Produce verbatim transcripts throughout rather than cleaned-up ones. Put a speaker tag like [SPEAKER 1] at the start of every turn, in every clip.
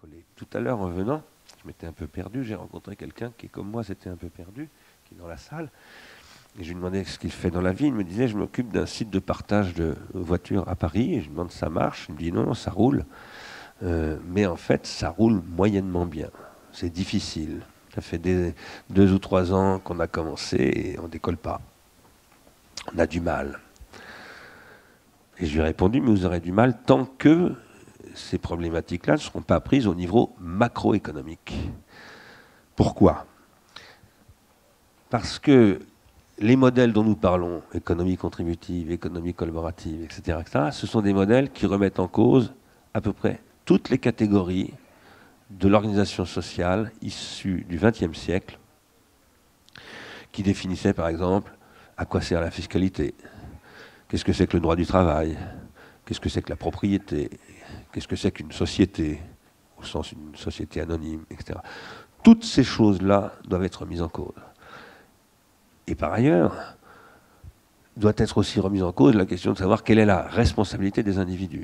[SPEAKER 1] coller. Tout à l'heure, en venant, je m'étais un peu perdu. J'ai rencontré quelqu'un qui, comme moi, s'était un peu perdu, qui est dans la salle. Et je lui demandais ce qu'il fait dans la vie. Il me disait, je m'occupe d'un site de partage de voitures à Paris. Et je lui demande, ça marche? Il me dit, non, non, ça roule. Euh, mais en fait, ça roule moyennement bien. C'est difficile. Ça fait des, deux ou trois ans qu'on a commencé et on ne décolle pas. On a du mal. Et je lui ai répondu, mais vous aurez du mal tant que ces problématiques-là ne seront pas prises au niveau macroéconomique. Pourquoi? Parce que les modèles dont nous parlons, économie contributive, économie collaborative, et cetera, et cetera, ce sont des modèles qui remettent en cause à peu près toutes les catégories de l'organisation sociale issue du vingtième siècle, qui définissait par exemple à quoi sert la fiscalité, qu'est-ce que c'est que le droit du travail, qu'est-ce que c'est que la propriété, qu'est-ce que c'est qu'une société, au sens d'une société anonyme, et cetera. Toutes ces choses-là doivent être mises en cause. Et par ailleurs, doit être aussi remise en cause la question de savoir quelle est la responsabilité des individus.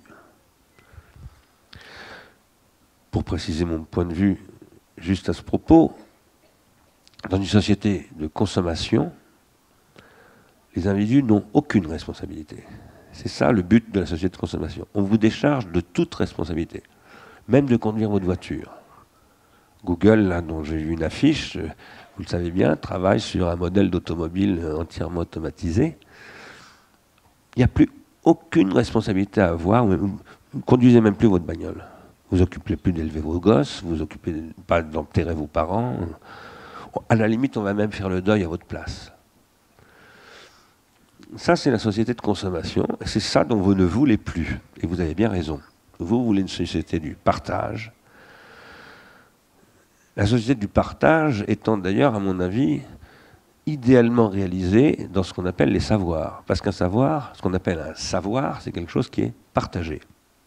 [SPEAKER 1] Pour préciser mon point de vue juste à ce propos, dans une société de consommation, les individus n'ont aucune responsabilité. C'est ça le but de la société de consommation. On vous décharge de toute responsabilité, même de conduire votre voiture. Google, là, dont j'ai vu une affiche, vous le savez bien, travaille sur un modèle d'automobile entièrement automatisé. Il n'y a plus aucune responsabilité à avoir. Vous ne conduisez même plus votre bagnole. Vous occupez plus d'élever vos gosses, vous occupez pas d'enterrer vos parents. À la limite, on va même faire le deuil à votre place. Ça, c'est la société de consommation. C'est ça dont vous ne voulez plus. Et vous avez bien raison. Vous voulez une société du partage. La société du partage étant d'ailleurs, à mon avis, idéalement réalisée dans ce qu'on appelle les savoirs. Parce qu'un savoir, ce qu'on appelle un savoir, c'est quelque chose qui est partagé.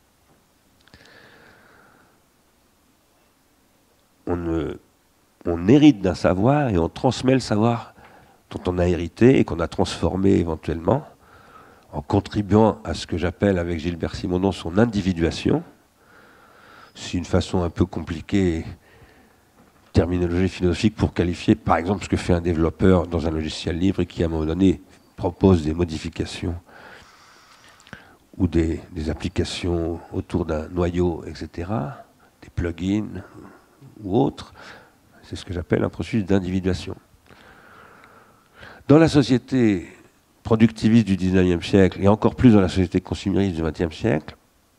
[SPEAKER 1] On, ne, on hérite d'un savoir et on transmet le savoir dont on a hérité et qu'on a transformé éventuellement en contribuant à ce que j'appelle avec Gilbert Simondon son individuation. C'est une façon un peu compliquée, terminologie philosophique, pour qualifier par exemple ce que fait un développeur dans un logiciel libre et qui à un moment donné propose des modifications ou des, des applications autour d'un noyau, et cetera, des plugins ou autres. C'est ce que j'appelle un processus d'individuation. Dans la société productiviste du dix-neuvième siècle, et encore plus dans la société consumériste du vingtième siècle,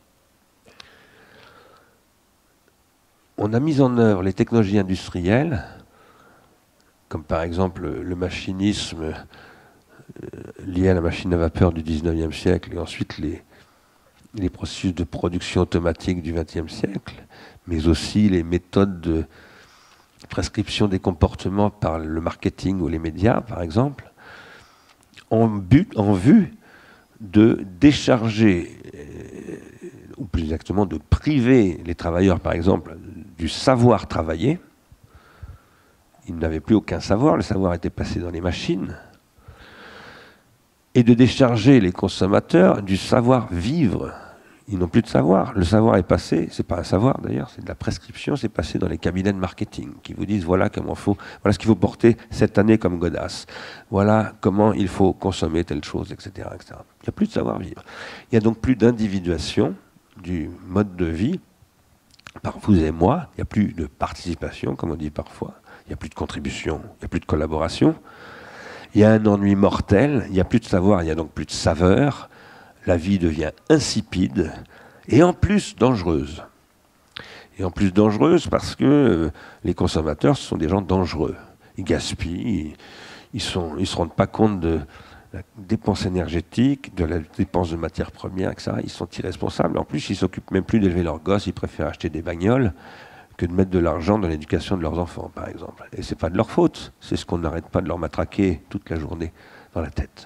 [SPEAKER 1] on a mis en œuvre les technologies industrielles, comme par exemple le machinisme lié à la machine à vapeur du dix-neuvième siècle, et ensuite les, les processus de production automatique du vingtième siècle, mais aussi les méthodes de prescription des comportements par le marketing ou les médias, par exemple, en, but, en vue de décharger, euh, ou plus exactement de priver les travailleurs, par exemple, du savoir travailler. Ils n'avaient plus aucun savoir, le savoir était passé dans les machines, et de décharger les consommateurs du savoir vivre. Ils n'ont plus de savoir. Le savoir est passé, c'est pas un savoir d'ailleurs, c'est de la prescription, c'est passé dans les cabinets de marketing qui vous disent voilà comment faut, voilà ce qu'il faut porter cette année comme godasse, voilà comment il faut consommer telle chose, et cetera, et cetera. Il n'y a plus de savoir-vivre. Il n'y a donc plus d'individuation du mode de vie par vous et moi, il n'y a plus de participation, comme on dit parfois, il n'y a plus de contribution, il n'y a plus de collaboration, il y a un ennui mortel, il n'y a plus de savoir, il n'y a donc plus de saveur. La vie devient insipide et en plus dangereuse. Et en plus dangereuse parce que euh, les consommateurs, ce sont des gens dangereux. Ils gaspillent, ils ne ils se rendent pas compte de la dépense énergétique, de la dépense de matières premières, et cetera. Ils sont irresponsables. En plus, ils ne s'occupent même plus d'élever leurs gosses, ils préfèrent acheter des bagnoles que de mettre de l'argent dans l'éducation de leurs enfants, par exemple. Et ce n'est pas de leur faute, c'est ce qu'on n'arrête pas de leur matraquer toute la journée dans la tête.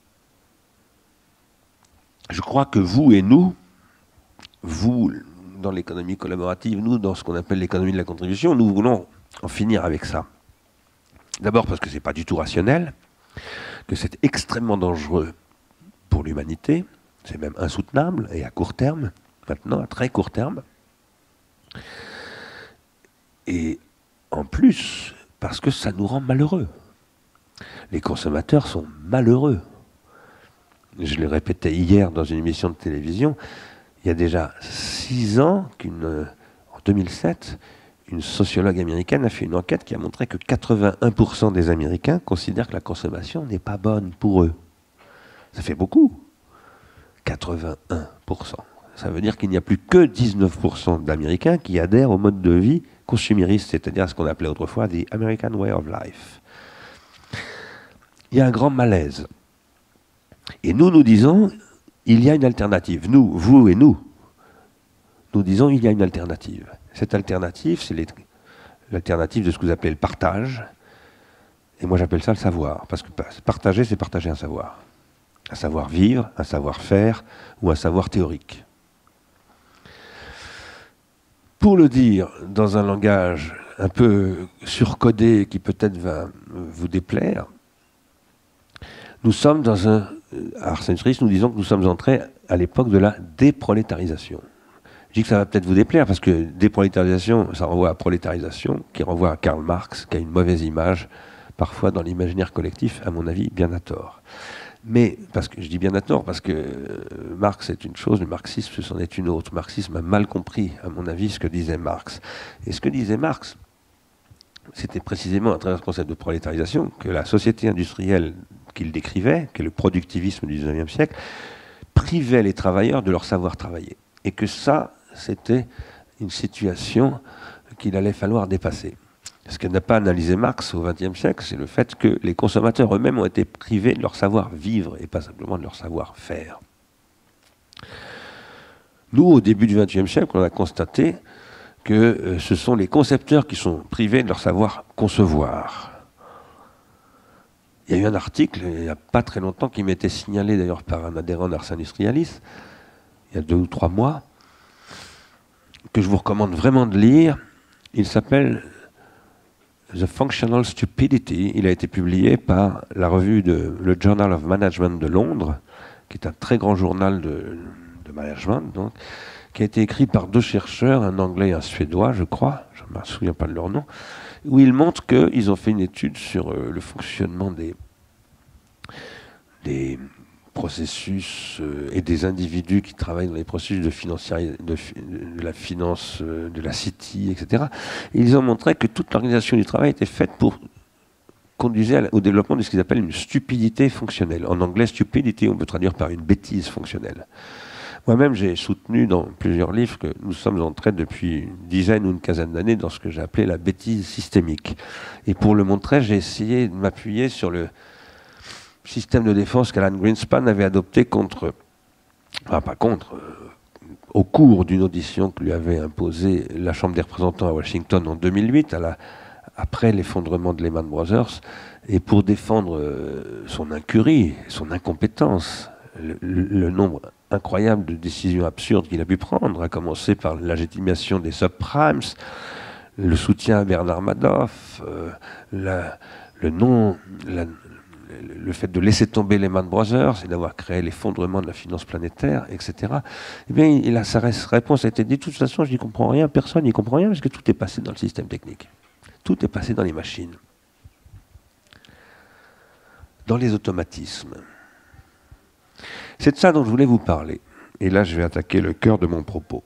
[SPEAKER 1] Je crois que vous et nous, vous dans l'économie collaborative, nous dans ce qu'on appelle l'économie de la contribution, nous voulons en finir avec ça. D'abord parce que ce n'est pas du tout rationnel, que c'est extrêmement dangereux pour l'humanité, c'est même insoutenable, et à court terme, maintenant, à très court terme. Et en plus, parce que ça nous rend malheureux. Les consommateurs sont malheureux. Je le répétais hier dans une émission de télévision, il y a déjà six ans, qu'une, en deux mille sept, une sociologue américaine a fait une enquête qui a montré que quatre-vingt-un pour cent des Américains considèrent que la consommation n'est pas bonne pour eux. Ça fait beaucoup. quatre-vingt-un pour cent. Ça veut dire qu'il n'y a plus que dix-neuf pour cent d'Américains qui adhèrent au mode de vie consumériste, c'est-à-dire à ce qu'on appelait autrefois the American Way of Life. Il y a un grand malaise. Et nous, nous disons, il y a une alternative. Nous, vous et nous, nous disons, il y a une alternative. Cette alternative, c'est l'alternative de ce que vous appelez le partage. Et moi, j'appelle ça le savoir. Parce que partager, c'est partager un savoir. Un savoir-vivre, un savoir-faire ou un savoir théorique. Pour le dire dans un langage un peu surcodé qui peut-être va vous déplaire, nous sommes dans un... À Ars Centuris, nous disons que nous sommes entrés à l'époque de la déprolétarisation. Je dis que ça va peut-être vous déplaire parce que déprolétarisation, ça renvoie à prolétarisation, qui renvoie à Karl Marx, qui a une mauvaise image, parfois dans l'imaginaire collectif, à mon avis, bien à tort. Mais, parce que je dis bien à tort, parce que euh, Marx est une chose, le marxisme, c'en est une autre. Le marxisme a mal compris, à mon avis, ce que disait Marx. Et ce que disait Marx, c'était précisément à travers ce concept de prolétarisation que la société industrielle qu'il décrivait, qui est le productivisme du dix-neuvième siècle, privait les travailleurs de leur savoir travailler. Et que ça, c'était une situation qu'il allait falloir dépasser. Ce que n'a pas analysé Marx au vingtième siècle, c'est le fait que les consommateurs eux-mêmes ont été privés de leur savoir-vivre et pas simplement de leur savoir-faire. Nous, au début du vingtième siècle, on a constaté que euh, ce sont les concepteurs qui sont privés de leur savoir-concevoir. Il y a eu un article, il n'y a pas très longtemps, qui m'était signalé d'ailleurs par un adhérent d'Ars Industrialis, il y a deux ou trois mois, que je vous recommande vraiment de lire. Il s'appelle The Functional Stupidity. Il a été publié par la revue de le Journal of Management de Londres, qui est un très grand journal de, de management, donc, qui a été écrit par deux chercheurs, un anglais et un suédois, je crois, je ne me souviens pas de leur nom, où ils montrent qu'ils ont fait une étude sur euh, le fonctionnement des, des processus euh, et des individus qui travaillent dans les processus de, de, de la finance, euh, de la City, et cetera. Et ils ont montré que toute l'organisation du travail était faite pour conduire au développement de ce qu'ils appellent une stupidité fonctionnelle. En anglais, stupidity, on peut traduire par une bêtise fonctionnelle. Moi-même, j'ai soutenu dans plusieurs livres que nous sommes entrés depuis une dizaine ou une quinzaine d'années dans ce que j'ai appelé la bêtise systémique. Et pour le montrer, j'ai essayé de m'appuyer sur le système de défense qu'Alan Greenspan avait adopté contre, enfin pas contre, euh, au cours d'une audition que lui avait imposée la Chambre des représentants à Washington en deux mille huit, à la, après l'effondrement de Lehman Brothers, et pour défendre euh, son incurie, son incompétence, le, le, le nombre incroyable de décisions absurdes qu'il a pu prendre, à commencer par la légitimation des subprimes, le soutien à Bernard Madoff, euh, la, le non, la, le fait de laisser tomber Lehman Brothers et d'avoir créé l'effondrement de la finance planétaire, et cetera. Eh bien, il a, sa réponse a été dit, de toute façon, je n'y comprends rien, personne n'y comprend rien, parce que tout est passé dans le système technique. Tout est passé dans les machines. Dans les automatismes. C'est de ça dont je voulais vous parler. Et là, je vais attaquer le cœur de mon propos.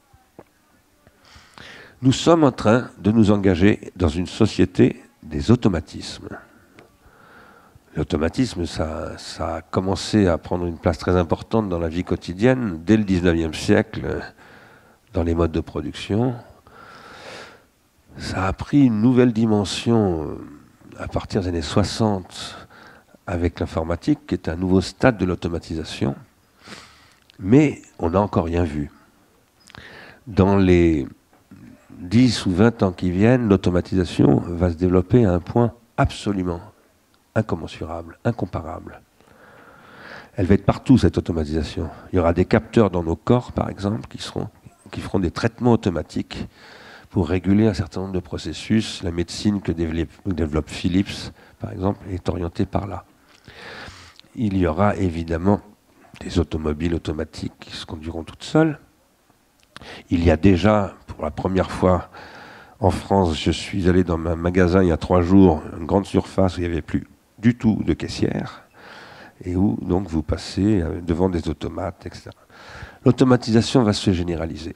[SPEAKER 1] Nous sommes en train de nous engager dans une société des automatismes. L'automatisme, ça, ça a commencé à prendre une place très importante dans la vie quotidienne dès le dix-neuvième siècle, dans les modes de production. Ça a pris une nouvelle dimension à partir des années soixante avec l'informatique, qui est un nouveau stade de l'automatisation. Mais on n'a encore rien vu. Dans les dix ou vingt ans qui viennent, l'automatisation va se développer à un point absolument incommensurable, incomparable. Elle va être partout, cette automatisation. Il y aura des capteurs dans nos corps, par exemple, qui, seront, qui feront des traitements automatiques pour réguler un certain nombre de processus. La médecine que développe Philips, par exemple, est orientée par là. Il y aura évidemment des automobiles automatiques qui se conduiront toutes seules. Il y a déjà, pour la première fois En France, je suis allé dans un magasin il y a trois jours, une grande surface où il n'y avait plus du tout de caissière, et où donc vous passez devant des automates, et cetera. L'automatisation va se généraliser.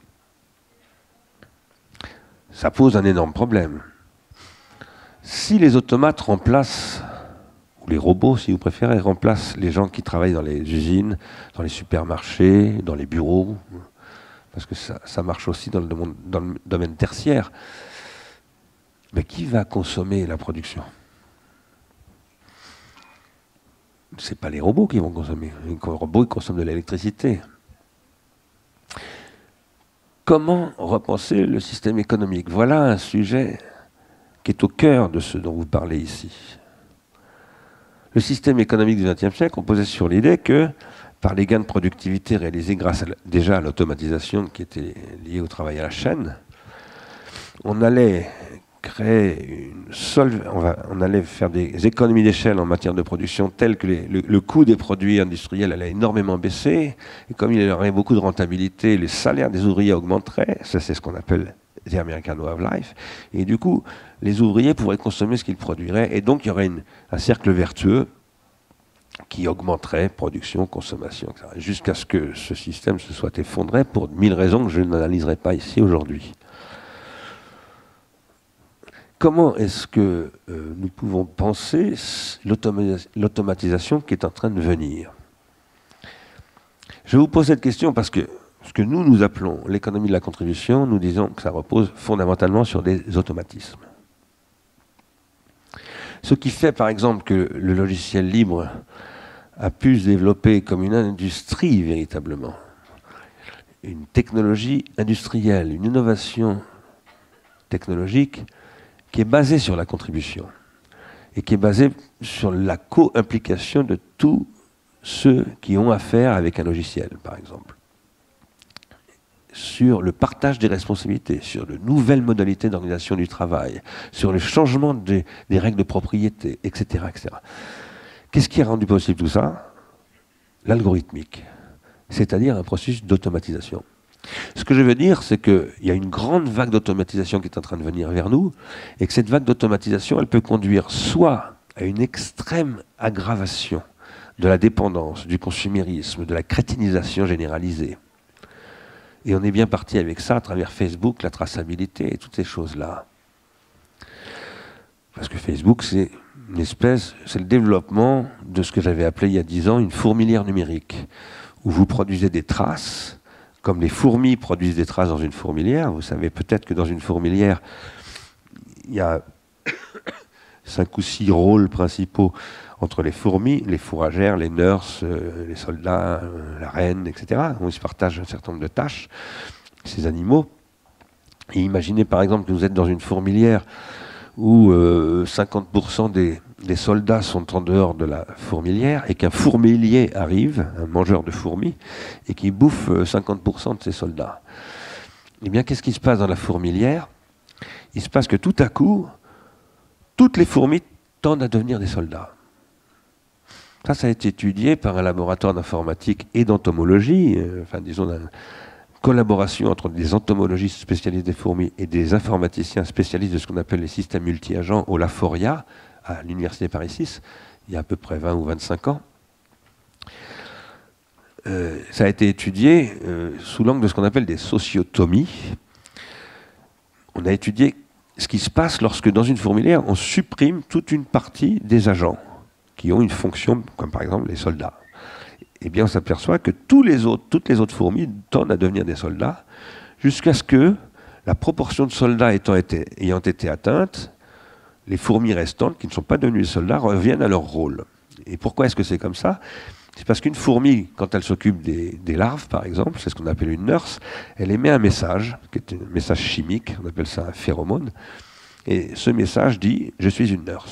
[SPEAKER 1] Ça pose un énorme problème. Si les automates remplacent, ou les robots si vous préférez, remplacent les gens qui travaillent dans les usines, dans les supermarchés, dans les bureaux, parce que ça, ça marche aussi dans le, domaine, dans le domaine tertiaire, mais qui va consommer la production? Ce n'est pas les robots qui vont consommer. Les robots ils consomment de l'électricité. Comment repenser le système économique? Voilà un sujet qui est au cœur de ce dont vous parlez ici. Le système économique du vingtième siècle reposait sur l'idée que, par les gains de productivité réalisés grâce à, déjà à l'automatisation qui était liée au travail à la chaîne, on allait créer une seule, on, va, on allait faire des économies d'échelle en matière de production telles que les, le, le coût des produits industriels allait énormément baisser, et comme il y aurait beaucoup de rentabilité, les salaires des ouvriers augmenteraient, ça c'est ce qu'on appelle the American Way of Life, et du coup, les ouvriers pourraient consommer ce qu'ils produiraient, et donc il y aurait une, un cercle vertueux qui augmenterait production, consommation, et cetera, jusqu'à ce que ce système se soit effondré pour mille raisons que je n'analyserai pas ici aujourd'hui. Comment est-ce que euh, nous pouvons penser l'automatisation qui est en train de venir? Je vous pose cette question parce que ce que nous, nous appelons l'économie de la contribution, nous disons que ça repose fondamentalement sur des automatismes. Ce qui fait, par exemple, que le logiciel libre a pu se développer comme une industrie, véritablement. Une technologie industrielle, une innovation technologique qui est basée sur la contribution et qui est basée sur la co-implication de tous ceux qui ont affaire avec un logiciel, par exemple. Sur le partage des responsabilités, sur de nouvelles modalités d'organisation du travail, sur le changement des, des règles de propriété, et cetera, et cetera. Qu'est-ce qui a rendu possible tout ça? L'algorithmique, c'est-à-dire un processus d'automatisation. Ce que je veux dire, c'est qu'il y a une grande vague d'automatisation qui est en train de venir vers nous, et que cette vague d'automatisation, elle peut conduire soit à une extrême aggravation de la dépendance, du consumérisme, de la crétinisation généralisée. Et on est bien parti avec ça à travers Facebook, la traçabilité et toutes ces choses-là. Parce que Facebook, c'est une espèce, c'est le développement de ce que j'avais appelé il y a dix ans une fourmilière numérique, où vous produisez des traces, comme les fourmis produisent des traces dans une fourmilière. Vous savez peut-être que dans une fourmilière, il y a cinq ou six rôles principaux entre les fourmis, les fourragères, les nurses, euh, les soldats, euh, la reine, et cetera. On se partage un certain nombre de tâches, ces animaux. Et imaginez par exemple que vous êtes dans une fourmilière où euh, cinquante pour cent des, des soldats sont en dehors de la fourmilière et qu'un fourmilier arrive, un mangeur de fourmis, et qui bouffe cinquante pour cent de ces soldats. Eh bien, qu'est-ce qui se passe dans la fourmilière? Il se passe que tout à coup, toutes les fourmis tendent à devenir des soldats. Ça, ça a été étudié par un laboratoire d'informatique et d'entomologie, euh, enfin disons une collaboration entre des entomologistes spécialistes des fourmis et des informaticiens spécialistes de ce qu'on appelle les systèmes multi-agents au Laforia, à l'université Paris six, il y a à peu près vingt ou vingt-cinq ans. Euh, ça a été étudié euh, sous l'angle de ce qu'on appelle des sociotomies. On a étudié ce qui se passe lorsque dans une fourmilière, on supprime toute une partie des agents qui ont une fonction, comme par exemple les soldats. Eh bien, on s'aperçoit que tous les autres, toutes les autres fourmis tendent à devenir des soldats, jusqu'à ce que la proportion de soldats étant été, ayant été atteinte, les fourmis restantes, qui ne sont pas devenues des soldats, reviennent à leur rôle. Et pourquoi est-ce que c'est comme ça? C'est parce qu'une fourmi, quand elle s'occupe des, des larves, par exemple, c'est ce qu'on appelle une nurse, elle émet un message, qui est un message chimique, on appelle ça un phéromone, et ce message dit « je suis une nurse ».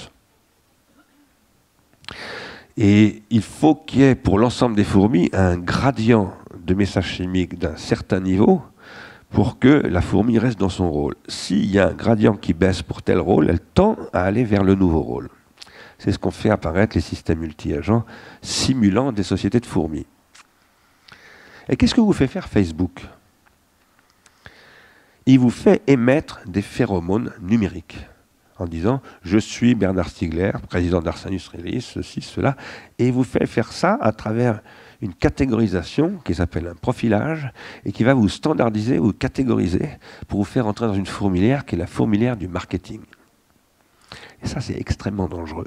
[SPEAKER 1] Et il faut qu'il y ait pour l'ensemble des fourmis un gradient de message chimique d'un certain niveau pour que la fourmi reste dans son rôle. S'il y a un gradient qui baisse pour tel rôle, elle tend à aller vers le nouveau rôle. C'est ce qu'ont fait apparaître les systèmes multi-agents simulant des sociétés de fourmis. Et qu'est-ce que vous fait faire Facebook? il vous fait émettre des phéromones numériques en disant « Je suis Bernard Stiegler, président d'Ars Industrialis, ceci, cela », et il vous fait faire ça à travers une catégorisation qui s'appelle un profilage et qui va vous standardiser ou catégoriser pour vous faire entrer dans une fourmilière qui est la fourmilière du marketing. Et ça, c'est extrêmement dangereux.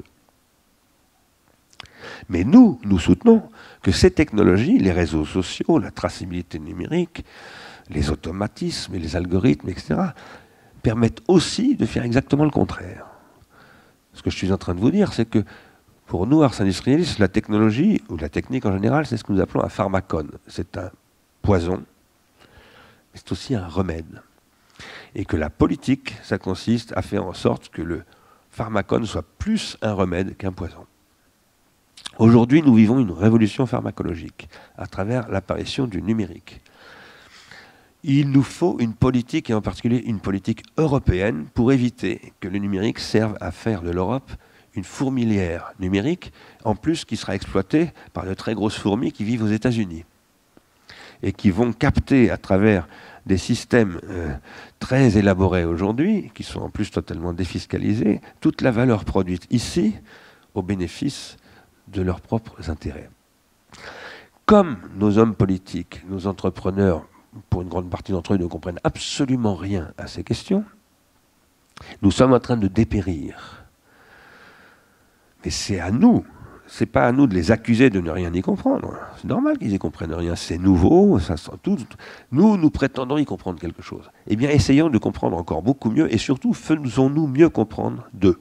[SPEAKER 1] Mais nous, nous soutenons que ces technologies, les réseaux sociaux, la traçabilité numérique, les automatismes et les algorithmes, et cetera, permettent aussi de faire exactement le contraire. Ce que je suis en train de vous dire, c'est que pour nous, Ars Industrialis, la technologie, ou la technique en général, c'est ce que nous appelons un pharmacone. C'est un poison, mais c'est aussi un remède. Et que la politique, ça consiste à faire en sorte que le pharmacone soit plus un remède qu'un poison. Aujourd'hui, nous vivons une révolution pharmacologique à travers l'apparition du numérique. Il nous faut une politique, et en particulier une politique européenne, pour éviter que le numérique serve à faire de l'Europe une fourmilière numérique, en plus qui sera exploitée par de très grosses fourmis qui vivent aux États-Unis et qui vont capter à travers des systèmes euh, très élaborés aujourd'hui, qui sont en plus totalement défiscalisés, toute la valeur produite ici au bénéfice de leurs propres intérêts. Comme nos hommes politiques, nos entrepreneurs, pour une grande partie d'entre eux, ne comprennent absolument rien à ces questions, nous sommes en train de dépérir. Mais c'est à nous, c'est pas à nous de les accuser de ne rien y comprendre. C'est normal qu'ils y comprennent rien, c'est nouveau, ça sent tout. Nous, nous prétendons y comprendre quelque chose. Eh bien, essayons de comprendre encore beaucoup mieux, et surtout, faisons-nous mieux comprendre d'eux.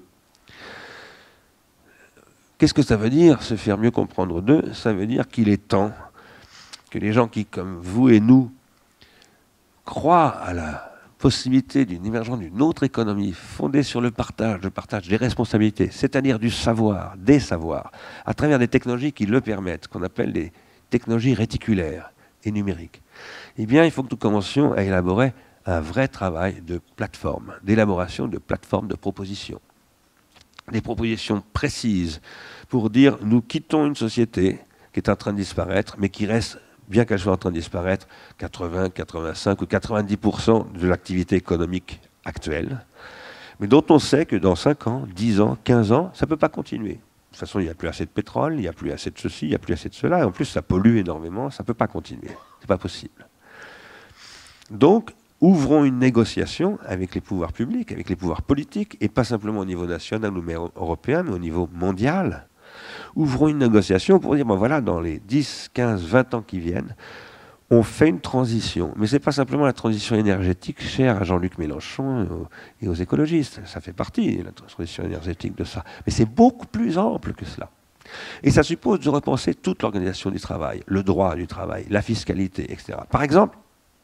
[SPEAKER 1] Qu'est-ce que ça veut dire, se faire mieux comprendre d'eux? Ça veut dire qu'il est temps que les gens qui, comme vous et nous, croient à la possibilité d'une émergence d'une autre économie fondée sur le partage, le partage des responsabilités, c'est-à-dire du savoir, des savoirs, à travers des technologies qui le permettent, qu'on appelle des technologies réticulaires et numériques, eh bien, il faut que nous commencions à élaborer un vrai travail de plateforme, d'élaboration de plateformes de propositions. Des propositions précises pour dire nous quittons une société qui est en train de disparaître, mais qui reste, bien qu'elle soit en train de disparaître, quatre-vingts, quatre-vingt-cinq ou quatre-vingt-dix pour cent de l'activité économique actuelle, mais dont on sait que dans cinq ans, dix ans, quinze ans, ça ne peut pas continuer. De toute façon, il n'y a plus assez de pétrole, il n'y a plus assez de ceci, il n'y a plus assez de cela, et en plus ça pollue énormément, ça ne peut pas continuer. Ce n'est pas possible. Donc, ouvrons une négociation avec les pouvoirs publics, avec les pouvoirs politiques, et pas simplement au niveau national ou européen, mais au niveau mondial. Ouvrons une négociation pour dire, ben voilà, dans les dix, quinze, vingt ans qui viennent, on fait une transition. Mais ce n'est pas simplement la transition énergétique chère à Jean-Luc Mélenchon et aux écologistes. Ça fait partie, la transition énergétique, de ça. Mais c'est beaucoup plus ample que cela. Et ça suppose de repenser toute l'organisation du travail, le droit du travail, la fiscalité, et cetera. Par exemple,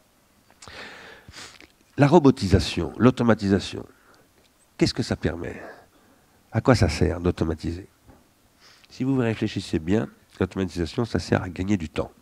[SPEAKER 1] la robotisation, l'automatisation, qu'est-ce que ça permet? À quoi ça sert d'automatiser? Si vous réfléchissez bien, l'automatisation, ça sert à gagner du temps.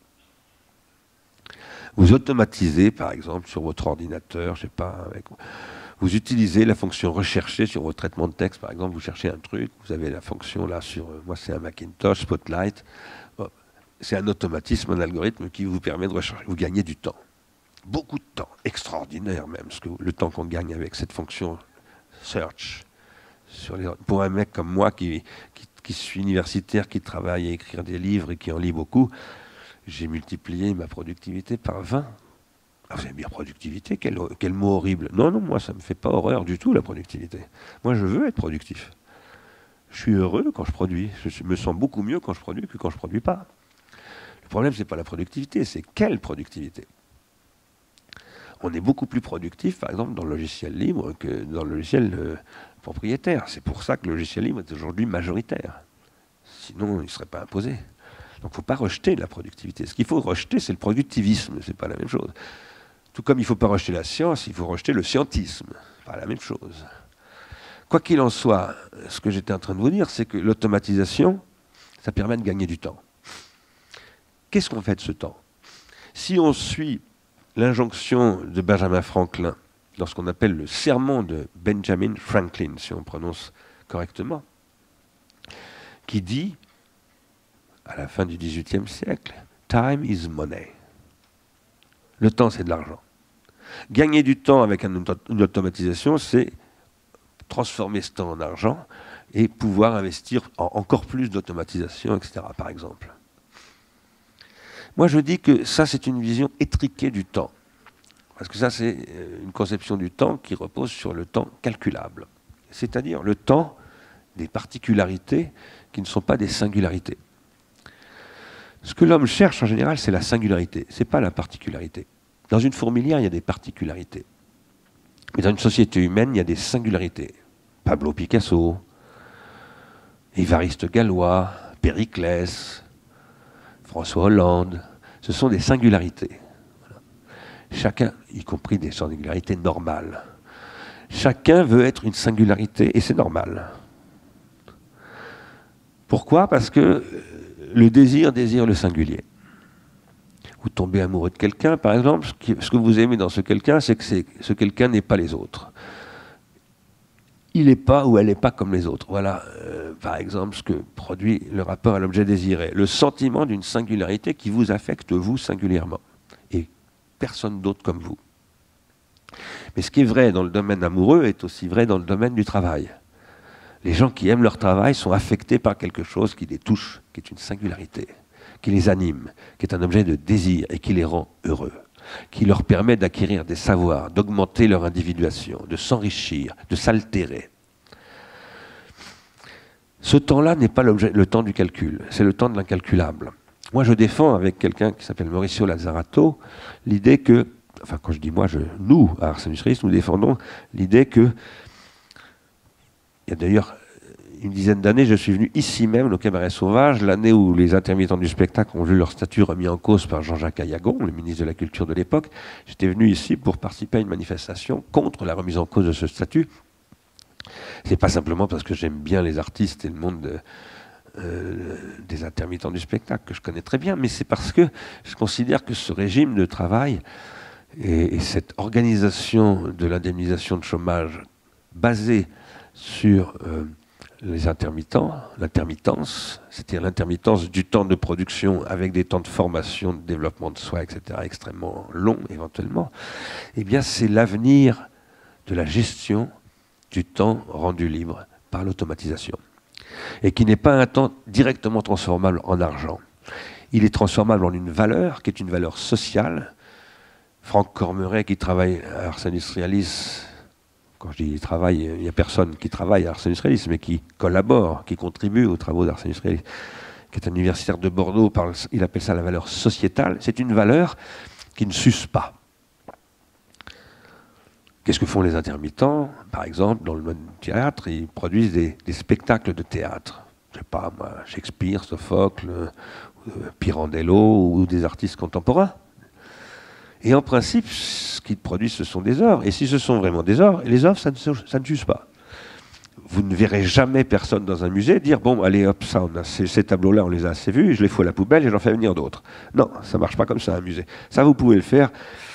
[SPEAKER 1] Vous automatisez, par exemple, sur votre ordinateur, je sais pas, avec, vous utilisez la fonction rechercher sur votre traitement de texte, par exemple, vous cherchez un truc, vous avez la fonction là sur, moi c'est un Macintosh, Spotlight, c'est un automatisme, un algorithme qui vous permet de rechercher, vous gagnez du temps. Beaucoup de temps, extraordinaire même, ce que, le temps qu'on gagne avec cette fonction search. Sur les, pour un mec comme moi qui, qui, qui suis universitaire, qui travaille à écrire des livres et qui en lit beaucoup, j'ai multiplié ma productivité par vingt. Ah, vous allez me dire productivité, quel, quel mot horrible. Non, non, moi ça ne me fait pas horreur du tout la productivité. Moi je veux être productif. Je suis heureux quand je produis. Je me sens beaucoup mieux quand je produis que quand je ne produis pas. Le problème, ce n'est pas la productivité, c'est quelle productivité. On est beaucoup plus productif, par exemple, dans le logiciel libre que dans le logiciel euh, propriétaire. C'est pour ça que le logiciel libre est aujourd'hui majoritaire. Sinon, il ne serait pas imposé. Donc, il ne faut pas rejeter la productivité. Ce qu'il faut rejeter, c'est le productivisme. Ce n'est pas la même chose. Tout comme il ne faut pas rejeter la science, il faut rejeter le scientisme. Ce n'est pas la même chose. Quoi qu'il en soit, ce que j'étais en train de vous dire, c'est que l'automatisation, ça permet de gagner du temps. Qu'est-ce qu'on fait de ce temps? Si on suit l'injonction de Benjamin Franklin, dans ce qu'on appelle le sermon de Benjamin Franklin, si on prononce correctement, qui dit, à la fin du dix-huitième siècle, « Time is money ». Le temps, c'est de l'argent. Gagner du temps avec un, une automatisation, c'est transformer ce temps en argent et pouvoir investir en encore plus d'automatisation, et cetera, par exemple. Moi, je dis que ça, c'est une vision étriquée du temps. Parce que ça, c'est une conception du temps qui repose sur le temps calculable. C'est-à-dire le temps des particularités qui ne sont pas des singularités. Ce que l'homme cherche en général, c'est la singularité, ce n'est pas la particularité. Dans une fourmilière, il y a des particularités. Mais dans une société humaine, il y a des singularités. Pablo Picasso, Évariste Galois, Périclès, François Hollande, ce sont des singularités. Voilà. Chacun, y compris des singularités normales. Chacun veut être une singularité et c'est normal. Pourquoi? Parce que le désir désire le singulier. Vous tombez amoureux de quelqu'un, par exemple, ce, qui, ce que vous aimez dans ce quelqu'un, c'est que ce quelqu'un n'est pas les autres. Il n'est pas ou elle n'est pas comme les autres. Voilà, euh, par exemple, ce que produit le rapport à l'objet désiré. Le sentiment d'une singularité qui vous affecte, vous, singulièrement. Et personne d'autre comme vous. Mais ce qui est vrai dans le domaine amoureux est aussi vrai dans le domaine du travail. Les gens qui aiment leur travail sont affectés par quelque chose qui les touche, qui est une singularité, qui les anime, qui est un objet de désir et qui les rend heureux, qui leur permet d'acquérir des savoirs, d'augmenter leur individuation, de s'enrichir, de s'altérer. Ce temps-là n'est pas le temps du calcul, c'est le temps de l'incalculable. Moi, je défends avec quelqu'un qui s'appelle Mauricio Lazzarato l'idée que, enfin quand je dis moi, je, nous, à Ars Industrialis, nous défendons l'idée que, il y a d'ailleurs une dizaine d'années, je suis venu ici même, au Cabaret Sauvage, l'année où les intermittents du spectacle ont vu leur statut remis en cause par Jean-Jacques Ayagon, le ministre de la Culture de l'époque. J'étais venu ici pour participer à une manifestation contre la remise en cause de ce statut. C'est pas simplement parce que j'aime bien les artistes et le monde de, euh, des intermittents du spectacle, que je connais très bien, mais c'est parce que je considère que ce régime de travail et, et cette organisation de l'indemnisation de chômage basée sur euh, les intermittents, l'intermittence, c'est-à-dire l'intermittence du temps de production avec des temps de formation, de développement de soi, et cetera, extrêmement longs éventuellement, eh bien c'est l'avenir de la gestion du temps rendu libre par l'automatisation. Et qui n'est pas un temps directement transformable en argent. Il est transformable en une valeur, qui est une valeur sociale. Franck Cormeret, qui travaille à Ars Industrialis, quand je dis travail, il n'y a personne qui travaille à Ars Industrialis, mais qui collabore, qui contribue aux travaux d'Ars Industrialis, qui est un universitaire de Bordeaux, parle, il appelle ça la valeur sociétale. C'est une valeur qui ne s'use pas. Qu'est-ce que font les intermittents? Par exemple, dans le monde du théâtre, ils produisent des, des spectacles de théâtre. Je ne sais pas, moi, Shakespeare, Sophocle, euh, Pirandello ou des artistes contemporains. Et en principe, ce qu'ils produisent, ce sont des œuvres. Et si ce sont vraiment des œuvres, les œuvres, ça ne, ça ne s'use pas. Vous ne verrez jamais personne dans un musée dire « Bon, allez, hop, ça, on a ces, ces tableaux-là, on les a assez vus, je les fous à la poubelle et j'en fais venir d'autres. » Non, ça ne marche pas comme ça, un musée. Ça, vous pouvez le faire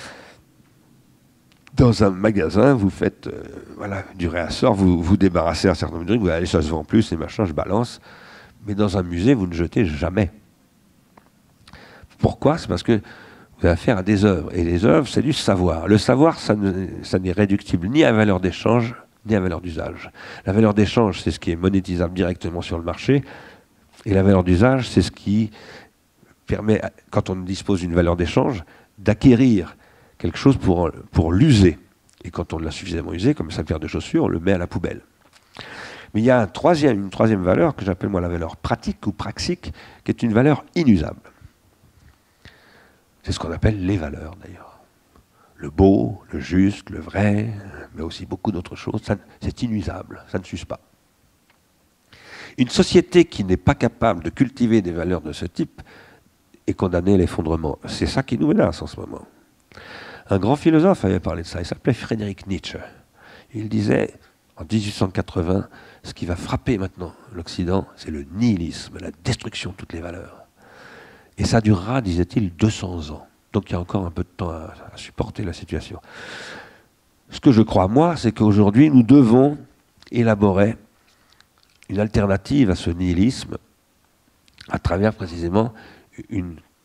[SPEAKER 1] dans un magasin, vous faites euh, voilà, du réassort, vous vous débarrassez un certain nombre de trucs, vous allez, ça se vend plus, et machin, je balance. Mais dans un musée, vous ne jetez jamais. Pourquoi? C'est parce que vous avez affaire à des œuvres. Et les œuvres, c'est du savoir. Le savoir, ça n'est réductible ni à valeur d'échange, ni à valeur d'usage. La valeur d'échange, c'est ce qui est monétisable directement sur le marché. Et la valeur d'usage, c'est ce qui permet, quand on dispose d'une valeur d'échange, d'acquérir quelque chose pour, pour l'user. Et quand on l'a suffisamment usé, comme sa paire de chaussures, on le met à la poubelle. Mais il y a un troisième, une troisième valeur, que j'appelle moi la valeur pratique ou praxique, qui est une valeur inusable. C'est ce qu'on appelle les valeurs, d'ailleurs. Le beau, le juste, le vrai, mais aussi beaucoup d'autres choses, c'est inusable, ça ne s'use pas. Une société qui n'est pas capable de cultiver des valeurs de ce type est condamnée à l'effondrement. C'est ça qui nous menace en ce moment. Un grand philosophe avait parlé de ça, il s'appelait Friedrich Nietzsche. Il disait, en dix-huit cent quatre-vingts, ce qui va frapper maintenant l'Occident, c'est le nihilisme, la destruction de toutes les valeurs. Et ça durera, disait-il, deux cents ans. Donc il y a encore un peu de temps à, à supporter la situation. Ce que je crois, moi, c'est qu'aujourd'hui, nous devons élaborer une alternative à ce nihilisme à travers précisément une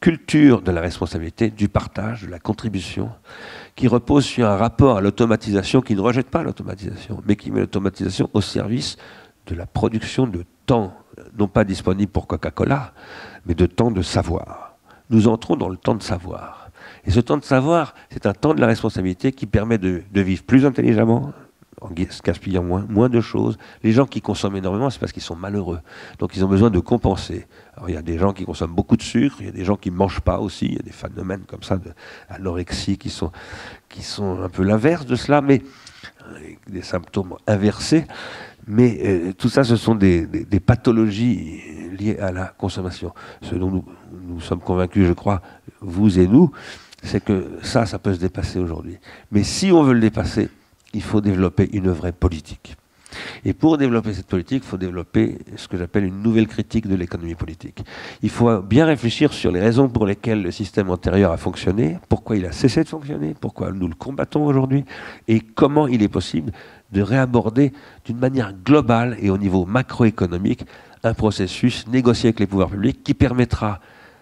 [SPEAKER 1] culture de la responsabilité, du partage, de la contribution, qui repose sur un rapport à l'automatisation qui ne rejette pas l'automatisation, mais qui met l'automatisation au service de la production de temps, non pas disponible pour Coca-Cola, mais de temps de savoir. Nous entrons dans le temps de savoir. Et ce temps de savoir, c'est un temps de la responsabilité qui permet de, de vivre plus intelligemment, en gaspillant moins, moins de choses. Les gens qui consomment énormément, c'est parce qu'ils sont malheureux. Donc ils ont besoin de compenser. Alors il y a des gens qui consomment beaucoup de sucre, il y a des gens qui ne mangent pas aussi, il y a des phénomènes comme ça d'anorexie qui sont, qui sont un peu l'inverse de cela, mais avec des symptômes inversés. Mais euh, tout ça, ce sont des, des, des pathologies liées à la consommation. Ce dont nous, nous sommes convaincus, je crois, vous et nous, c'est que ça, ça peut se dépasser aujourd'hui. Mais si on veut le dépasser, il faut développer une vraie politique. Et pour développer cette politique, il faut développer ce que j'appelle une nouvelle critique de l'économie politique. Il faut bien réfléchir sur les raisons pour lesquelles le système antérieur a fonctionné, pourquoi il a cessé de fonctionner, pourquoi nous le combattons aujourd'hui, et comment il est possible de réaborder d'une manière globale et au niveau macroéconomique un processus négocié avec les pouvoirs publics qui permettra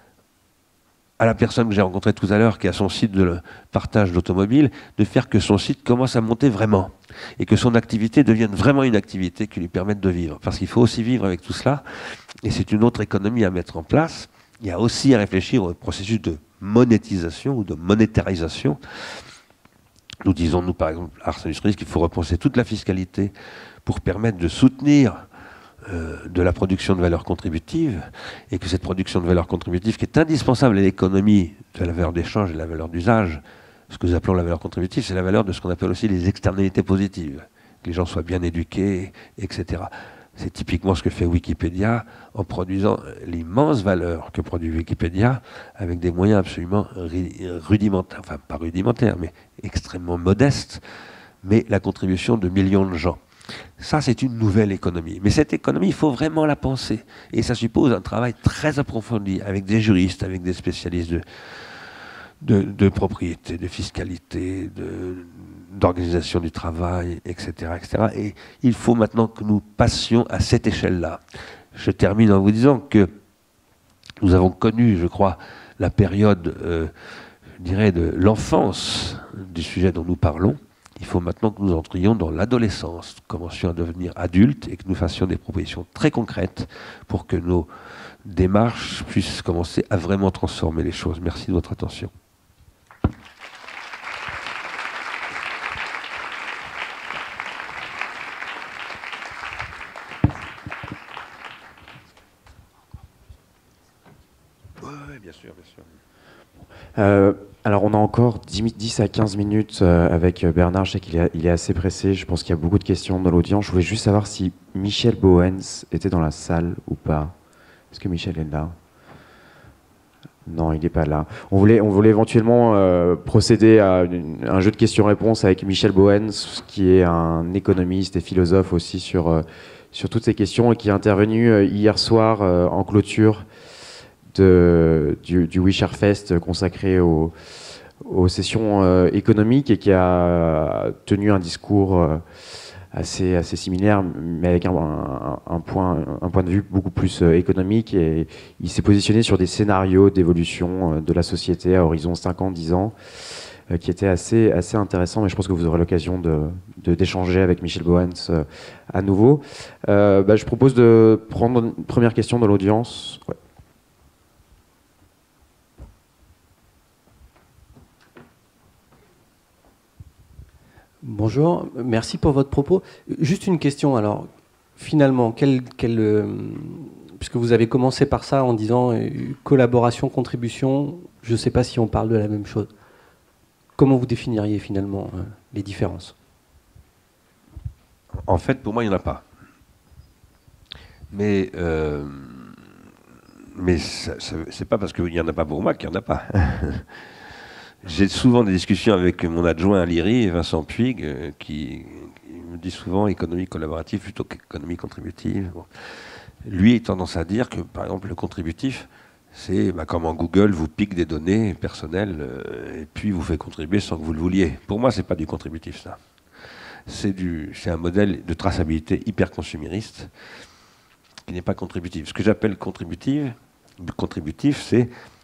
[SPEAKER 1] à la personne que j'ai rencontrée tout à l'heure, qui a son site de partage d'automobile, de faire que son site commence à monter vraiment et que son activité devienne vraiment une activité qui lui permette de vivre. Parce qu'il faut aussi vivre avec tout cela, et c'est une autre économie à mettre en place. Il y a aussi à réfléchir au processus de monétisation ou de monétarisation. Nous disons, nous, par exemple, à Ars Industries, qu'il faut repenser toute la fiscalité pour permettre de soutenir euh, de la production de valeur contributive, et que cette production de valeur contributive, qui est indispensable à l'économie de la valeur d'échange et de la valeur d'usage, ce que nous appelons la valeur contributive, c'est la valeur de ce qu'on appelle aussi les externalités positives, que les gens soient bien éduqués, et cetera. C'est typiquement ce que fait Wikipédia en produisant l'immense valeur que produit Wikipédia avec des moyens absolument rudimentaires, enfin pas rudimentaires, mais extrêmement modestes, mais la contribution de millions de gens. Ça, c'est une nouvelle économie. Mais cette économie, il faut vraiment la penser. Et ça suppose un travail très approfondi avec des juristes, avec des spécialistes de, de, de propriété, de fiscalité, de... d'organisation du travail, et cetera, et cetera. Et il faut maintenant que nous passions à cette échelle-là. Je termine en vous disant que nous avons connu, je crois, la période, euh, je dirais, de l'enfance du sujet dont nous parlons. Il faut maintenant que nous entrions dans l'adolescence, commencions à devenir adultes et que nous fassions des propositions très concrètes pour que nos démarches puissent commencer à vraiment transformer les choses. Merci de votre attention. Bien sûr, bien sûr.
[SPEAKER 2] Euh, alors on a encore dix à quinze minutes euh, avec Bernard. Je sais qu'il est, il est assez pressé. Je pense qu'il y a beaucoup de questions dans l'audience. Je voulais juste savoir si Michel Boens était dans la salle ou pas. Est-ce que Michel est là? Non, il n'est pas là. On voulait, on voulait éventuellement euh, procéder à une, un jeu de questions-réponses avec Michel Boens, qui est un économiste et philosophe aussi sur, euh, sur toutes ces questions et qui est intervenu euh, hier soir euh, en clôture De, du, du WeShareFest consacré aux, aux sessions euh, économiques et qui a tenu un discours euh, assez, assez similaire, mais avec un, un, un, point, un point de vue beaucoup plus euh, économique. Et il s'est positionné sur des scénarios d'évolution euh, de la société à horizon cinq ans, dix ans, euh, qui étaient assez, assez intéressants. Mais je pense que vous aurez l'occasion de, de, d'échanger avec Michel Boens euh, à nouveau. Euh, bah, je propose de prendre une première question de l'audience. Ouais.
[SPEAKER 3] Bonjour, merci pour votre propos. Juste une question, alors, finalement, quel, quel, euh, puisque vous avez commencé par ça en disant euh, collaboration, contribution, je ne sais pas si on parle de la même chose. Comment vous définiriez finalement euh, les différences?
[SPEAKER 1] En fait, pour moi, il n'y en a pas. Mais, euh, mais ce n'est pas parce qu'il n'y en a pas pour moi qu'il n'y en a pas. J'ai souvent des discussions avec mon adjoint à l'I R I, Vincent Puig, euh, qui, qui me dit souvent économie collaborative plutôt qu'économie contributive. Bon. Lui a tendance à dire que, par exemple, le contributif, c'est bah, comment Google vous pique des données personnelles euh, et puis vous fait contribuer sans que vous le vouliez. Pour moi, ce n'est pas du contributif, ça. C'est un modèle de traçabilité hyper consumériste qui n'est pas contributif. Ce que j'appelle contributif, contributif c'est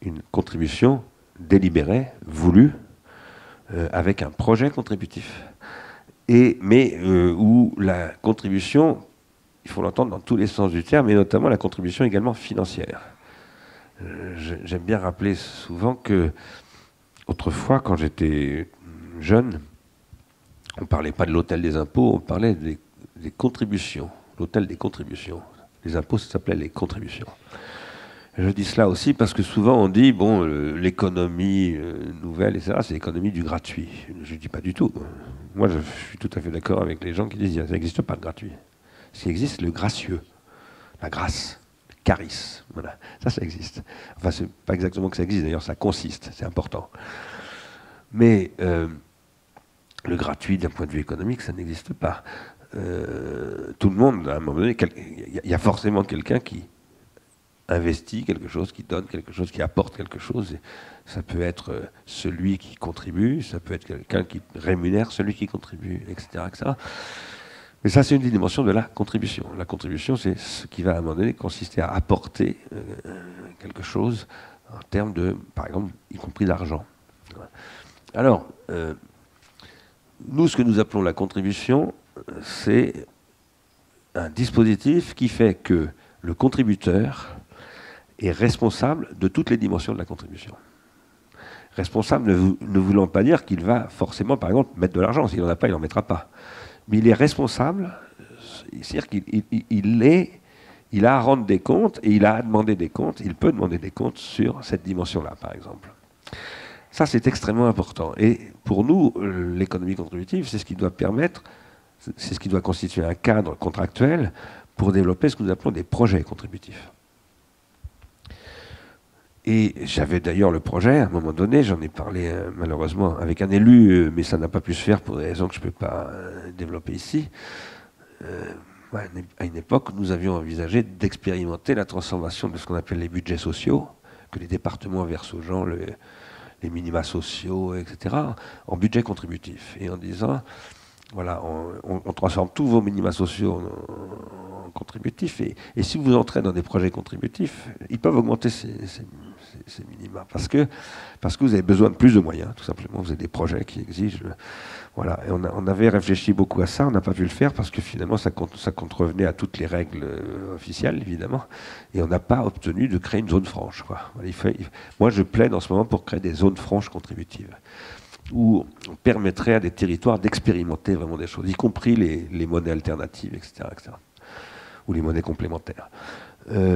[SPEAKER 1] une contribution délibérée, voulue, euh, avec un projet contributif. Et, mais euh, où la contribution, il faut l'entendre dans tous les sens du terme, et notamment la contribution également financière. Euh, J'aime bien rappeler souvent que, autrefois, quand j'étais jeune, on ne parlait pas de l'hôtel des impôts, on parlait des, des contributions, l'hôtel des contributions. Les impôts, ça s'appelait les contributions. Je dis cela aussi parce que souvent on dit, bon, euh, l'économie euh, nouvelle, et cetera, c'est l'économie du gratuit. Je ne dis pas du tout. Moi, je suis tout à fait d'accord avec les gens qui disent, ça n'existe pas de gratuit. Ce qui existe, c'est le gracieux, la grâce, le charisme, voilà. Ça, ça existe. Enfin, c'est pas exactement que ça existe, d'ailleurs, ça consiste, c'est important. Mais euh, le gratuit, d'un point de vue économique, ça n'existe pas. Euh, tout le monde, à un moment donné, il y a forcément quelqu'un qui investit quelque chose, qui donne quelque chose, qui apporte quelque chose. Et ça peut être celui qui contribue, ça peut être quelqu'un qui rémunère celui qui contribue, et cetera, et cetera. Mais ça, c'est une des dimensions de la contribution. La contribution, c'est ce qui va à un moment donné consister à apporter euh, quelque chose en termes de, par exemple, y compris d'argent. Alors, euh, nous, ce que nous appelons la contribution, c'est un dispositif qui fait que le contributeur est responsable de toutes les dimensions de la contribution. Responsable ne, ne voulant pas dire qu'il va forcément, par exemple, mettre de l'argent. S'il n'en a pas, il n'en mettra pas. Mais il est responsable, c'est-à-dire qu'il il, il est, il a à rendre des comptes et il a à demander des comptes. Il peut demander des comptes sur cette dimension-là, par exemple. Ça, c'est extrêmement important. Et pour nous, l'économie contributive, c'est ce qui doit permettre, c'est ce qui doit constituer un cadre contractuel pour développer ce que nous appelons des projets contributifs. Et j'avais d'ailleurs le projet, à un moment donné, j'en ai parlé euh, malheureusement avec un élu, euh, mais ça n'a pas pu se faire pour des raisons que je ne peux pas euh, développer ici. Euh, ouais, à une époque, nous avions envisagé d'expérimenter la transformation de ce qu'on appelle les budgets sociaux, que les départements versent aux gens, le, les minima sociaux, et cetera, en budget contributif. Et en disant, voilà, on, on transforme tous vos minima sociaux en, en contributifs, et, et si vous entrez dans des projets contributifs, ils peuvent augmenter ces, ces, ces minima, parce que, parce que vous avez besoin de plus de moyens, tout simplement. Vous avez des projets qui exigent... Voilà, et on, a, on avait réfléchi beaucoup à ça, on n'a pas pu le faire, parce que finalement, ça, ça contrevenait à toutes les règles euh, officielles, évidemment, et on n'a pas obtenu de créer une zone franche, quoi. Voilà, il faut, il, moi, je plaide en ce moment pour créer des zones franches contributives, où on permettrait à des territoires d'expérimenter vraiment des choses, y compris les, les monnaies alternatives, et cetera, et cetera, ou les monnaies complémentaires. Euh,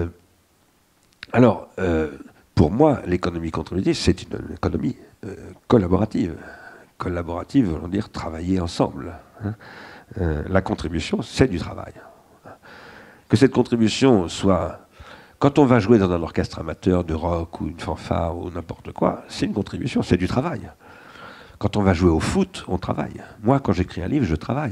[SPEAKER 1] alors, euh, pour moi, l'économie contributive, c'est une, une économie euh, collaborative. Collaborative, veut dire travailler ensemble. Hein. Euh, la contribution, c'est du travail. Que cette contribution soit... Quand on va jouer dans un orchestre amateur de rock ou une fanfare ou n'importe quoi, c'est une contribution, c'est du travail. Quand on va jouer au foot, on travaille. Moi, quand j'écris un livre, je travaille.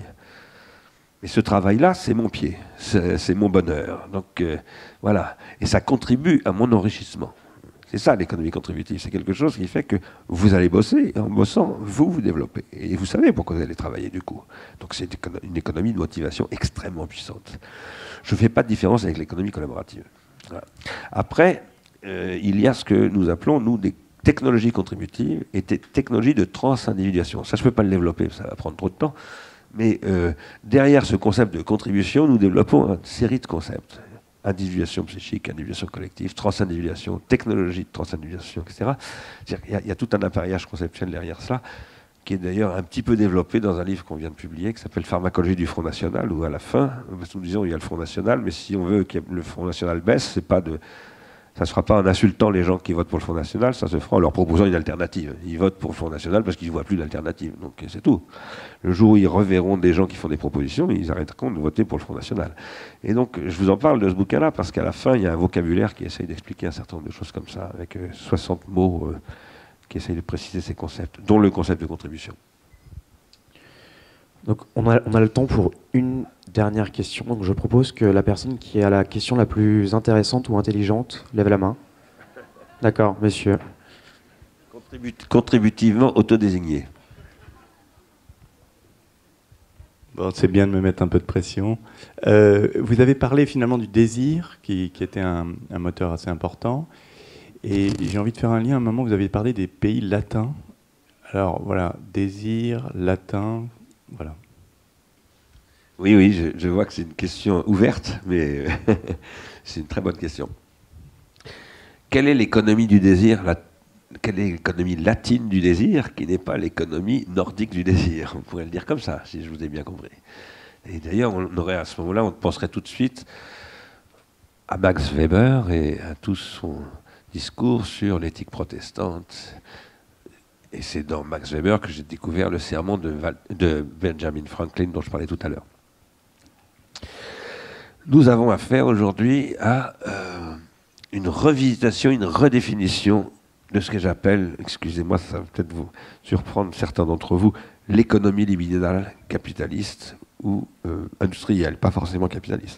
[SPEAKER 1] Et ce travail-là, c'est mon pied, c'est mon bonheur. Donc, euh, voilà. Et ça contribue à mon enrichissement. C'est ça l'économie contributive, c'est quelque chose qui fait que vous allez bosser, et en bossant, vous vous développez. Et vous savez pourquoi vous allez travailler du coup. Donc c'est une économie de motivation extrêmement puissante. Je ne fais pas de différence avec l'économie collaborative. Voilà. Après, euh, il y a ce que nous appelons, nous, des technologies contributives et des technologies de transindividuation. Ça, je ne peux pas le développer, ça va prendre trop de temps. Mais euh, derrière ce concept de contribution, nous développons une série de concepts. Individuation psychique, individuation collective, transindividuation, technologie de transindividuation, et cetera. Il y, a, il y a tout un appareillage conceptuel derrière cela, qui est d'ailleurs un petit peu développé dans un livre qu'on vient de publier, qui s'appelle Pharmacologie du Front National, où à la fin, nous disons il y a le Front National, mais si on veut que le Front National baisse, c'est pas de... ça ne se fera pas en insultant les gens qui votent pour le Front National, ça se fera en leur proposant une alternative. Ils votent pour le Front National parce qu'ils ne voient plus d'alternative. Donc c'est tout. Le jour où ils reverront des gens qui font des propositions, ils arrêteront de voter pour le Front National. Et donc je vous en parle de ce bouquin-là parce qu'à la fin, il y a un vocabulaire qui essaye d'expliquer un certain nombre de choses comme ça, avec euh, soixante mots euh, qui essayent de préciser ces concepts, dont le concept de contribution.
[SPEAKER 2] Donc on a, on a le temps pour une dernière question. Donc je propose que la personne qui a la question la plus intéressante ou intelligente lève la main. D'accord, monsieur.
[SPEAKER 1] Contribu- contributivement autodésigné.
[SPEAKER 4] Bon, c'est bien de me mettre un peu de pression. Euh, vous avez parlé finalement du désir, qui, qui était un, un moteur assez important. Et j'ai envie de faire un lien. À un moment, vous avez parlé des pays latins. Alors voilà, désir, latin, voilà.
[SPEAKER 1] Oui, oui, je, je vois que c'est une question ouverte, mais c'est une très bonne question. Quelle est l'économie du désir, la, quelle est l'économie latine du désir, qui n'est pas l'économie nordique du désir? On pourrait le dire comme ça, si je vous ai bien compris. Et d'ailleurs, on aurait à ce moment-là, on penserait tout de suite à Max Weber et à tout son discours sur l'éthique protestante. Et c'est dans Max Weber que j'ai découvert le sermon de, Val, de Benjamin Franklin dont je parlais tout à l'heure. Nous avons affaire aujourd'hui à euh, une revisitation, une redéfinition de ce que j'appelle, excusez-moi, ça va peut-être vous surprendre certains d'entre vous, l'économie libidinale capitaliste ou euh, industrielle, pas forcément capitaliste.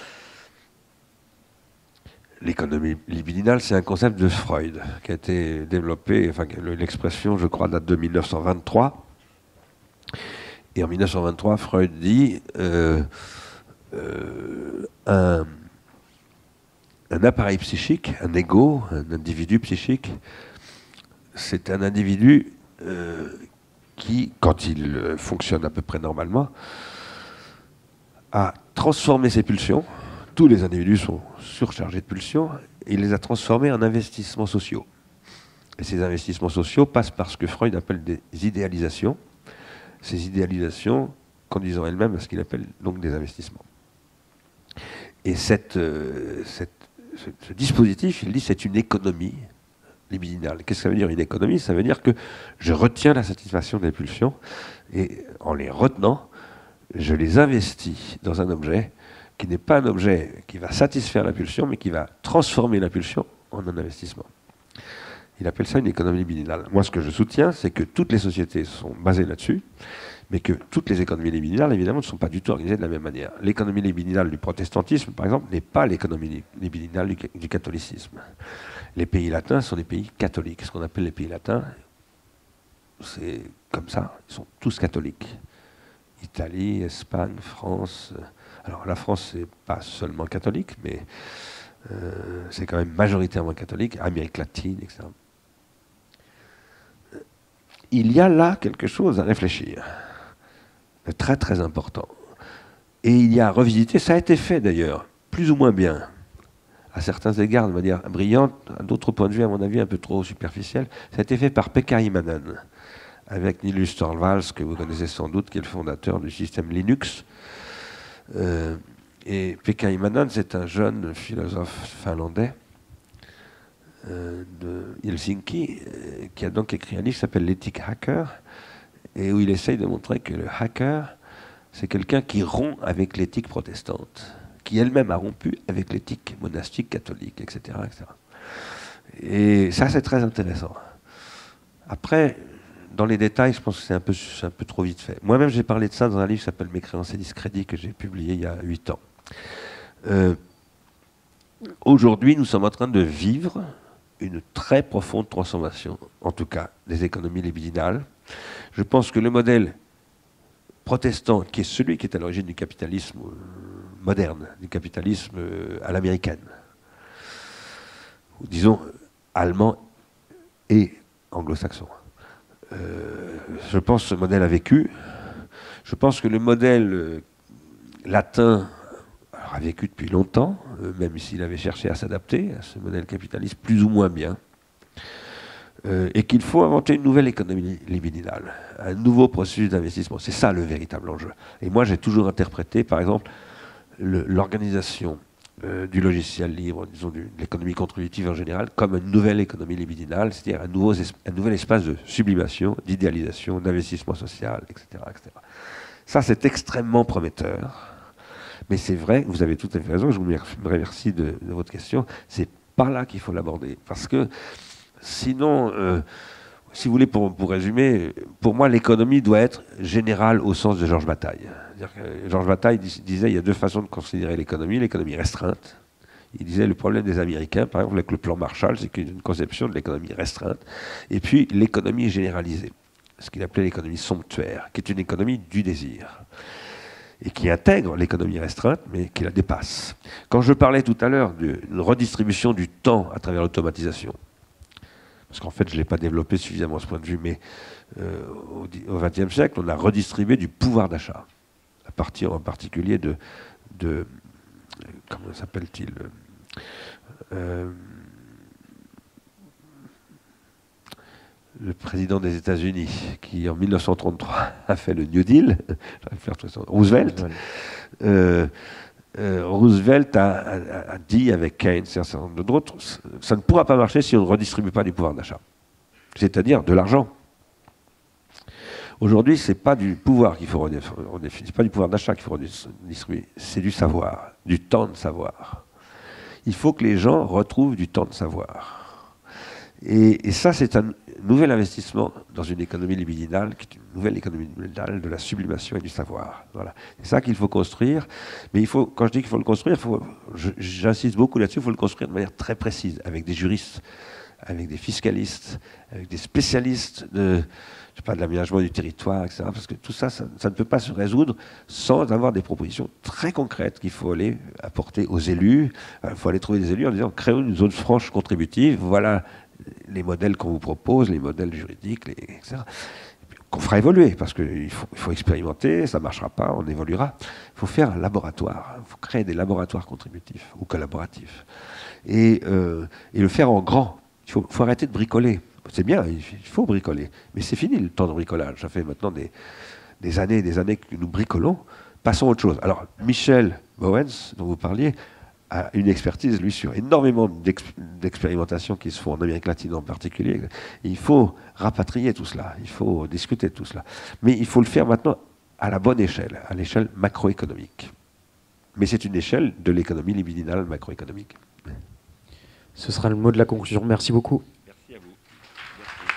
[SPEAKER 1] L'économie libidinale, c'est un concept de Freud qui a été développé, enfin l'expression, je crois, date de mille neuf cent vingt-trois. Et en mille neuf cent vingt-trois, Freud dit euh, euh, un, un appareil psychique, un ego, un individu psychique, c'est un individu euh, qui, quand il fonctionne à peu près normalement, a transformé ses pulsions. Tous les individus sont surchargés de pulsions, et il les a transformés en investissements sociaux. Et ces investissements sociaux passent par ce que Freud appelle des idéalisations. Ces idéalisations conduisent en elles-mêmes à ce qu'il appelle donc des investissements. Et cette, euh, cette, ce, ce dispositif, il dit, c'est une économie libidinale. Qu'est-ce que ça veut dire une économie? Ça veut dire que je retiens la satisfaction des pulsions, et en les retenant, je les investis dans un objet qui n'est pas un objet qui va satisfaire la pulsion, mais qui va transformer la pulsion en un investissement. Il appelle ça une économie libidinale. Moi, ce que je soutiens, c'est que toutes les sociétés sont basées là-dessus, mais que toutes les économies libidinales, évidemment, ne sont pas du tout organisées de la même manière. L'économie libidinale du protestantisme, par exemple, n'est pas l'économie libidinale du, du catholicisme. Les pays latins sont des pays catholiques. Ce qu'on appelle les pays latins, c'est comme ça, ils sont tous catholiques. Italie, Espagne, France. Alors la France, c'est pas seulement catholique, mais euh, c'est quand même majoritairement catholique, Amérique latine, et cetera. Il y a là quelque chose à réfléchir, de très très important. Et il y a à revisiter, ça a été fait d'ailleurs, plus ou moins bien, à certains égards de manière brillante, à d'autres points de vue, à mon avis, un peu trop superficiel. Ça a été fait par Pekka Immonen, avec Linus Torvalds, que vous connaissez sans doute, qui est le fondateur du système Linux. Euh, et Pekka Immonen, c'est un jeune philosophe finlandais euh, de Helsinki, euh, qui a donc écrit un livre qui s'appelle L'éthique hacker, et où il essaye de montrer que le hacker, c'est quelqu'un qui rompt avec l'éthique protestante, qui elle-même a rompu avec l'éthique monastique catholique, et cetera, et cetera. Et ça, c'est très intéressant. Après, dans les détails, je pense que c'est un peu, c'est un peu trop vite fait. Moi-même, j'ai parlé de ça dans un livre qui s'appelle Mes créances et discrédits, que j'ai publié il y a huit ans. Euh, Aujourd'hui, nous sommes en train de vivre une très profonde transformation, en tout cas des économies libidinales. Je pense que le modèle protestant, qui est celui qui est à l'origine du capitalisme euh, moderne, du capitalisme euh, à l'américaine, ou disons allemand et anglo-saxon, Euh, je pense que ce modèle a vécu. Je pense que le modèle euh, latin alors, a vécu depuis longtemps, euh, même s'il avait cherché à s'adapter à ce modèle capitaliste plus ou moins bien. Euh, et qu'il faut inventer une nouvelle économie libidinale, un nouveau processus d'investissement. C'est ça le véritable enjeu. Et moi, j'ai toujours interprété, par exemple, l'organisation Euh, du logiciel libre, disons du, de l'économie contributive en général, comme une nouvelle économie libidinale, c'est-à-dire un, nouveau, un nouvel espace de sublimation, d'idéalisation, d'investissement social, et cetera, et cetera. Ça, c'est extrêmement prometteur. Mais c'est vrai, vous avez tout à fait raison, je vous remercie de, de votre question, c'est par là qu'il faut l'aborder. Parce que sinon, euh, si vous voulez, pour, pour résumer, pour moi, l'économie doit être générale au sens de Georges Bataille. Que Georges Bataille disait il y a deux façons de considérer l'économie. L'économie restreinte. Il disait le problème des Américains, par exemple, avec le plan Marshall, c'est qu'il y a une conception de l'économie restreinte. Et puis l'économie généralisée, ce qu'il appelait l'économie somptuaire, qui est une économie du désir. Et qui intègre l'économie restreinte, mais qui la dépasse. Quand je parlais tout à l'heure d'une redistribution du temps à travers l'automatisation, parce qu'en fait, je ne l'ai pas développé suffisamment à ce point de vue, mais euh, au vingtième siècle, on a redistribué du pouvoir d'achat, à partir en particulier de, de comment s'appelle-t-il euh, le président des États-Unis, qui en mille neuf cent trente-trois a fait le New Deal, Roosevelt. Euh, euh, Roosevelt a, a, a dit avec Keynes et un certain nombre d'autres, ça ne pourra pas marcher si on ne redistribue pas du pouvoir d'achat, c'est-à-dire de l'argent. Aujourd'hui, ce n'est pas du pouvoir qu'il faut redistribuer, c'est pas du pouvoir d'achat qu'il faut redistribuer, c'est du savoir, du temps de savoir. Il faut que les gens retrouvent du temps de savoir. Et, et ça, c'est un nouvel investissement dans une économie libidinale, qui est une nouvelle économie libidinale de la sublimation et du savoir. Voilà. C'est ça qu'il faut construire. Mais il faut, quand je dis qu'il faut le construire, faut, je, j'insiste beaucoup là-dessus, il faut le construire de manière très précise, avec des juristes, avec des fiscalistes, avec des spécialistes de, je sais pas, de l'aménagement du territoire, et cetera. Parce que tout ça, ça, ça ne peut pas se résoudre sans avoir des propositions très concrètes qu'il faut aller apporter aux élus. Il faut aller trouver des élus en disant, créons une zone franche contributive, voilà les modèles qu'on vous propose, les modèles juridiques, les, et cetera. Qu'on fera évoluer, parce qu'il faut, il faut expérimenter, ça ne marchera pas, on évoluera. Il faut faire un laboratoire, il faut créer des laboratoires contributifs ou collaboratifs. Et, euh, et le faire en grand. Il faut, faut arrêter de bricoler. C'est bien, il faut bricoler. Mais c'est fini le temps de bricolage. Ça fait maintenant des, des années et des années que nous bricolons. Passons à autre chose. Alors, Michel Bowens, dont vous parliez, a une expertise, lui, sur énormément d'expérimentations qui se font en Amérique latine en particulier. Et il faut rapatrier tout cela, il faut discuter de tout cela. Mais il faut le faire maintenant à la bonne échelle, à l'échelle macroéconomique. Mais c'est une échelle de l'économie libidinale macroéconomique.
[SPEAKER 2] Ce sera le mot de la conclusion. Merci beaucoup.
[SPEAKER 1] Merci à vous. Merci.